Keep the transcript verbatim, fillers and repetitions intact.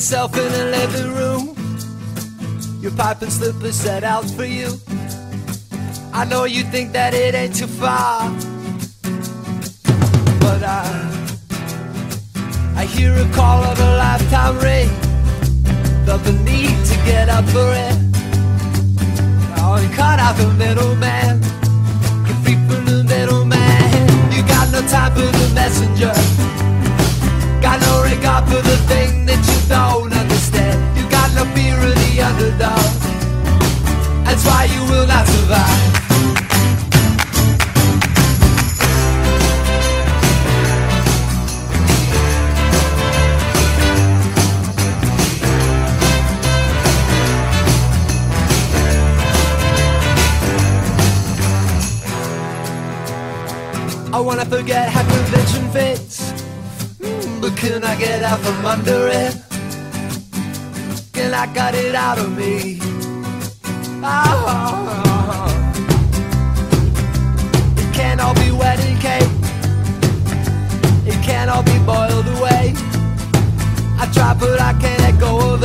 yourself in a living room, your pipe and slippers set out for you. I know you think that it ain't too far, but I I hear a call of a lifetime ring, felt the need to get up for it. Oh, and cut out the middleman, get free from the middleman. You got no time for the messenger, got no regard for the thing that you don't understand. You got no fear of the underdog, that's why you will not survive. I wanna forget how convention fits, mm, but can I get out from under it? Can I cut it out of me? Oh, it can't all be wedding cake, it can't all be boiled away. I try but I can't let go of